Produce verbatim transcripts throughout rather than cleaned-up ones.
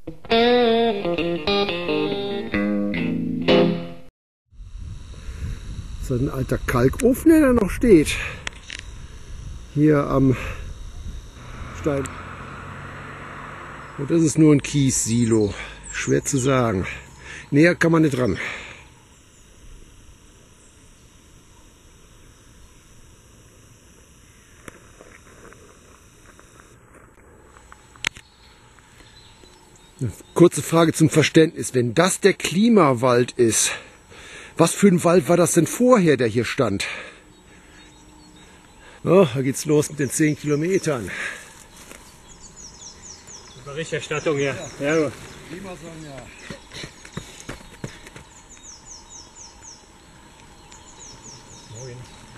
Das ist ein alter Kalkofen, der da noch steht. Hier am Stein. Und das ist nur ein Kiessilo. Schwer zu sagen. Näher kann man nicht ran. Eine kurze Frage zum Verständnis. Wenn das der Klimawald ist, was für ein Wald war das denn vorher, der hier stand? Oh, da geht's los mit den zehn Kilometern. Berichterstattung hier. Ja. Ja. Klimasong, ja. Moin.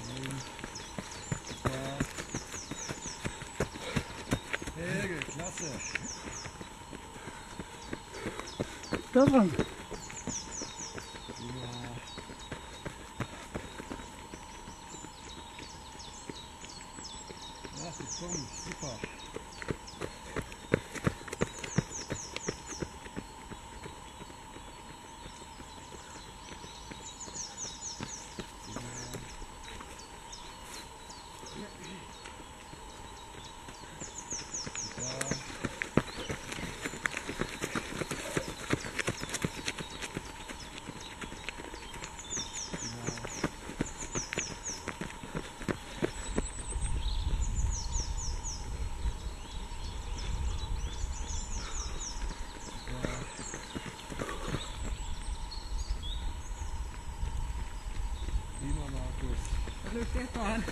Helge, klasse. Da dran. Ach, die Zunge, super. Hallo Stefan.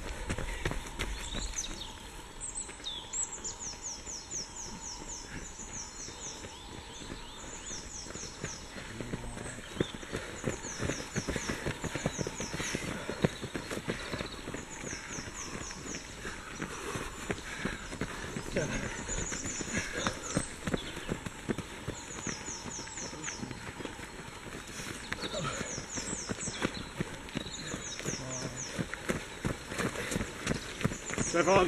Ja. Stefan!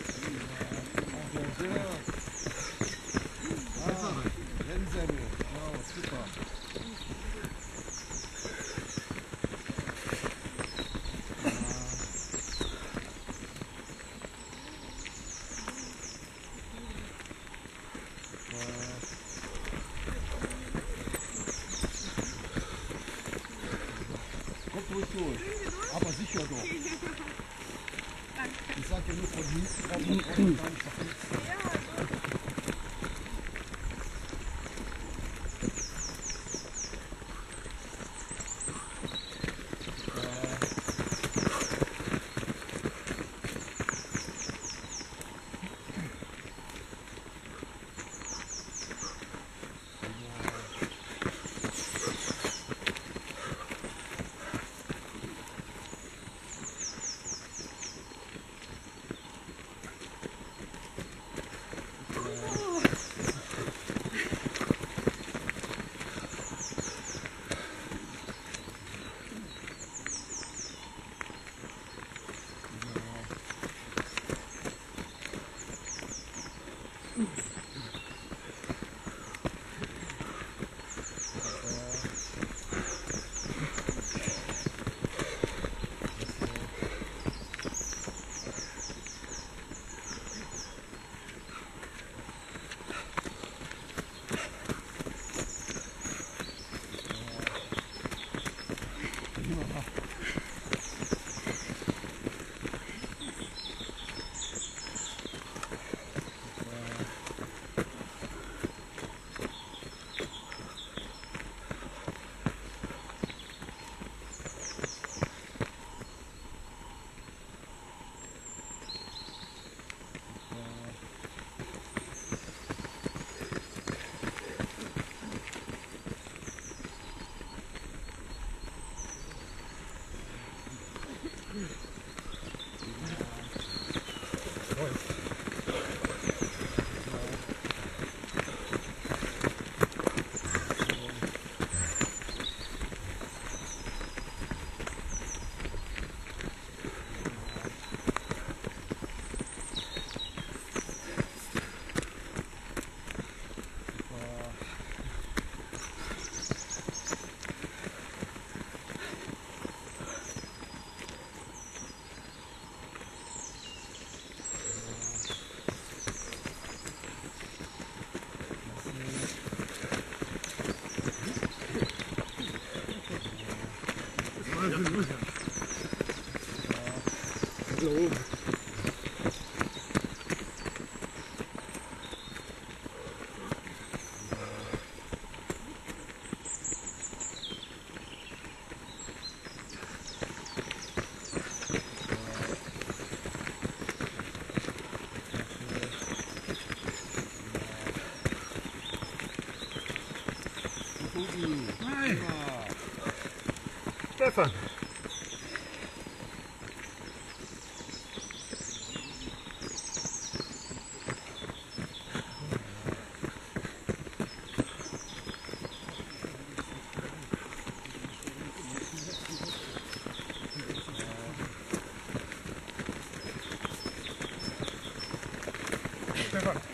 Kommt ruhig durch, aber sicher doch. Ich sag ja nur von hinten, aber man kann gar nicht verflitzen. Da oben. Nein. Stefan. Stefan.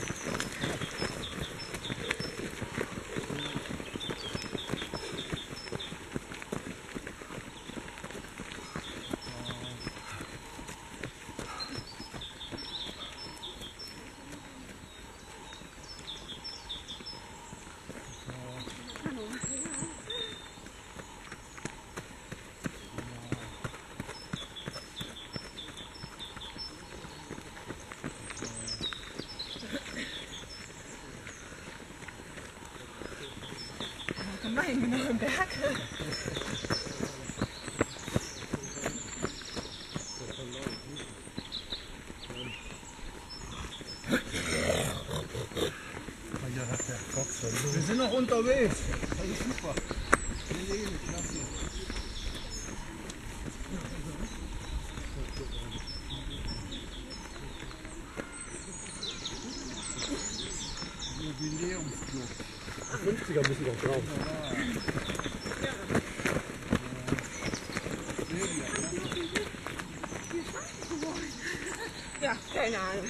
Nein, wir noch im Berg. Wir sind noch unterwegs. Das ist super. Nee, nee, klasse. Jubiläumsflug. fünfziger müssen noch drauf. Ja, keine Ahnung.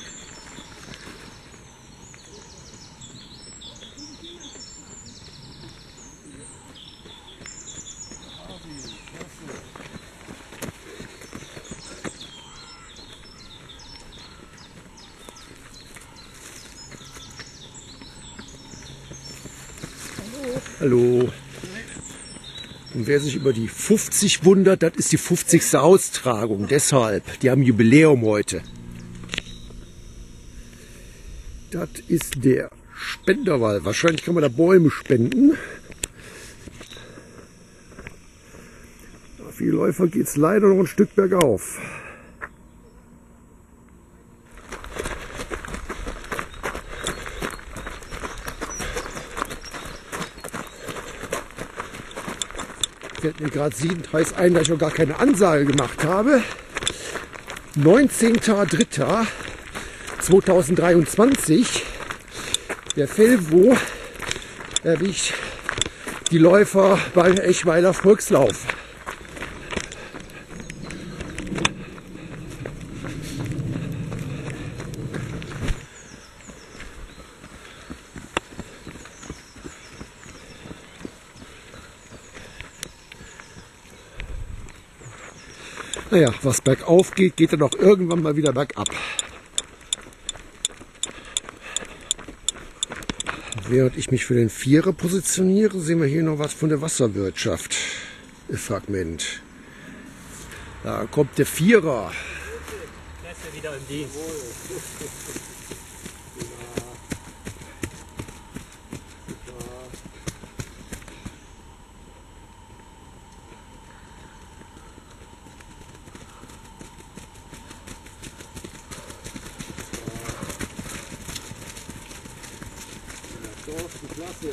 Hallo. Und wer sich über die fünfzig wundert, das ist die fünfzigste Austragung. Deshalb, die haben Jubiläum heute. Das ist der Spenderwall. Wahrscheinlich kann man da Bäume spenden. Für die Läufer geht es leider noch ein Stück bergauf. Fällt mir gerade siedendreiß ein, dass ich noch gar keine Ansage gemacht habe. neunzehnter dritter zweitausenddreiundzwanzig. Der Felvo erwischt die Läufer beim Eschweiler Volkslauf. Naja, was bergauf geht, geht dann auch irgendwann mal wieder bergab. Während ich mich für den Vierer positioniere, sehen wir hier noch was von der Wasserwirtschaft. Fragment. Da kommt der Vierer. Klasse wieder im Dienst. Klasse.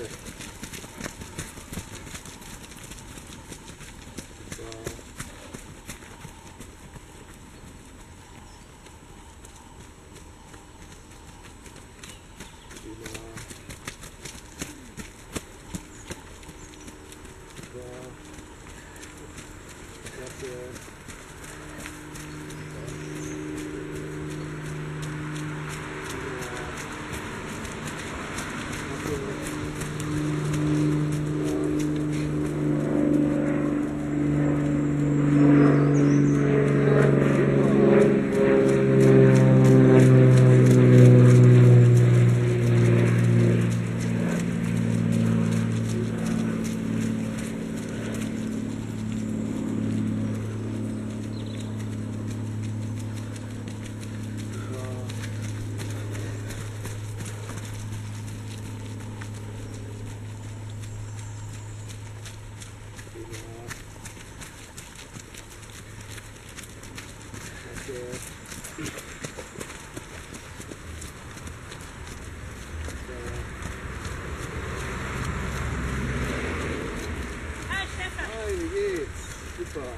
Hi, wie geht's? Super.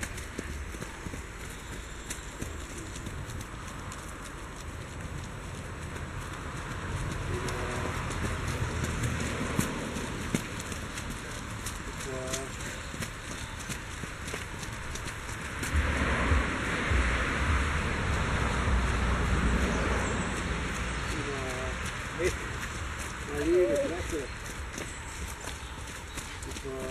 Marlene, klasse. Super.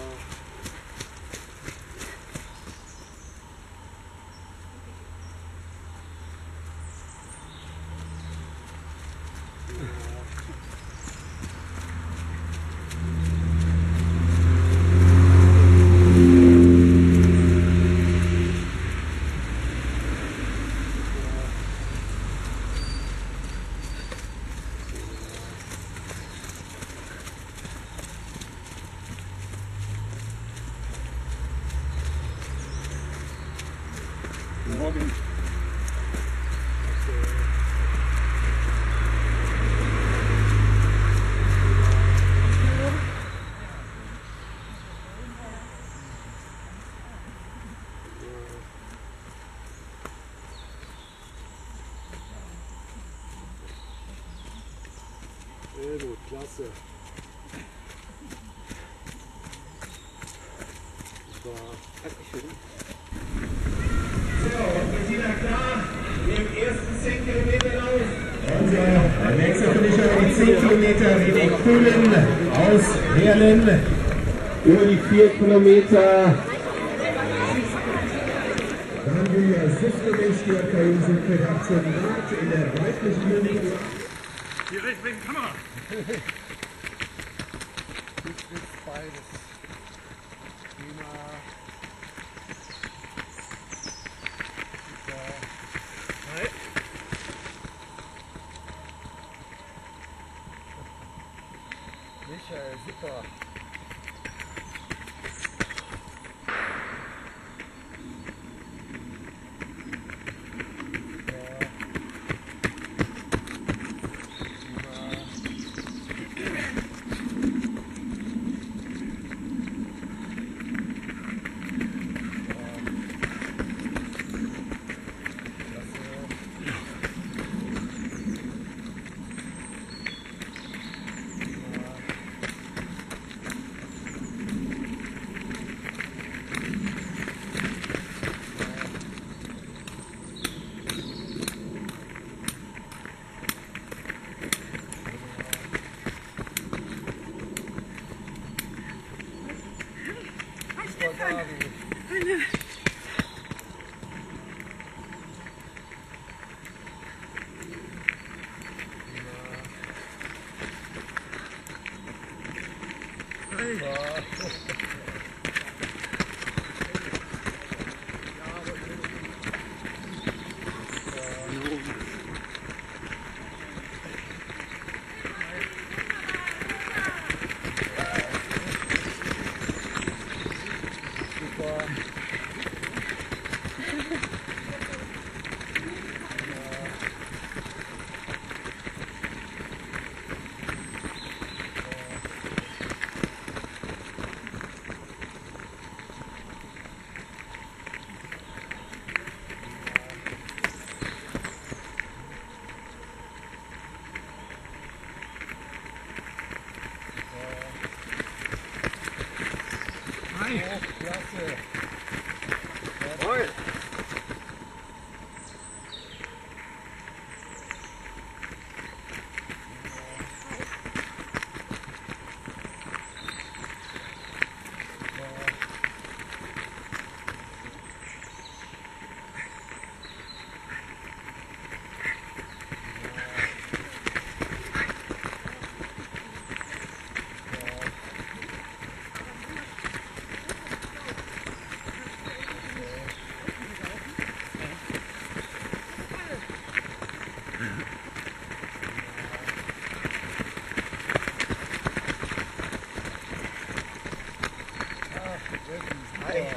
Morgen. Sehr gut, klasse. Super. Dankeschön. Wir sind ja klar im ersten zehn Kilometer Lauf. Unser nächster Finisher die zehn Kilometer René Kuhlen aus Herlen. Über die vier Kilometer. Dann haben wir Siftgewicht, die K M Siegfried achtzehn Grad in der weiblichen Linie. Hier rechts wegen Kamera. Beides. Prima. Hi. Michael, super. Klasse. Jawohl. ey.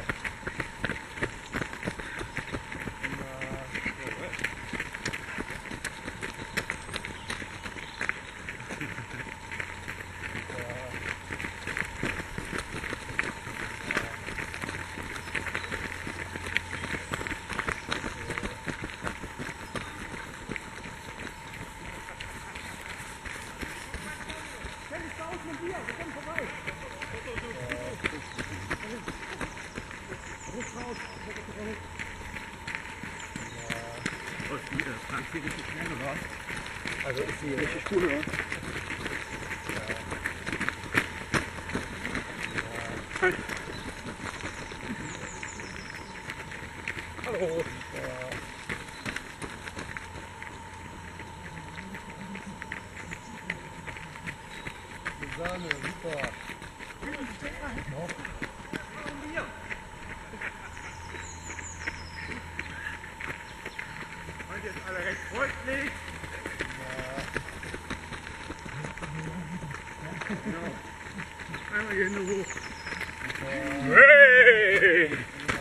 Also ist die richtig cool, oder? Hallo. Sahne, super. Seid jetzt alle recht freundlich. Ja. Einmal hier Hände hoch. Hey!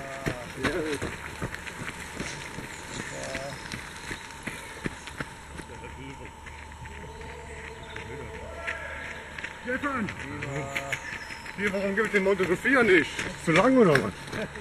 Stefan! Hier, warum gibt es den Monte Sophia nicht? Zu lang oder was?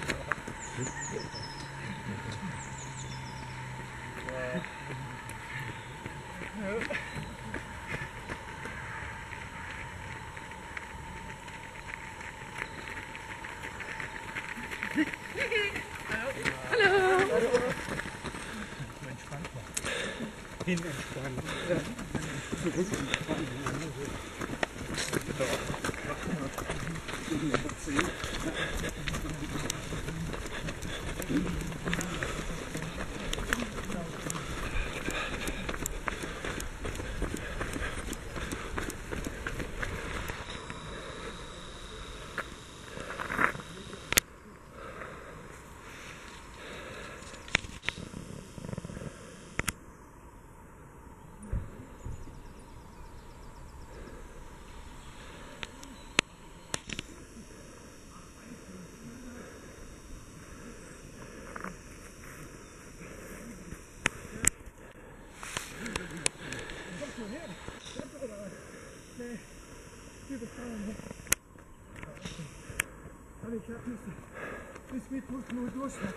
Ich hab nicht bis Mittwoch nur Durchfall.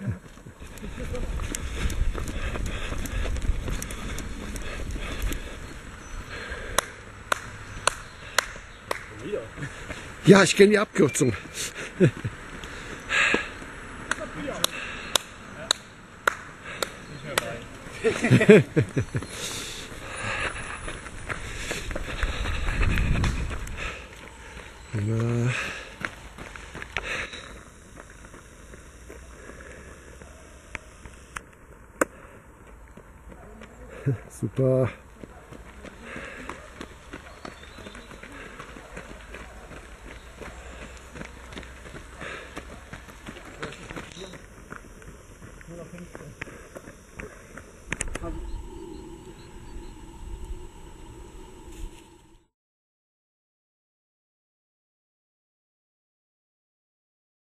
Ja, ich kenne die Abkürzung. Na. Super.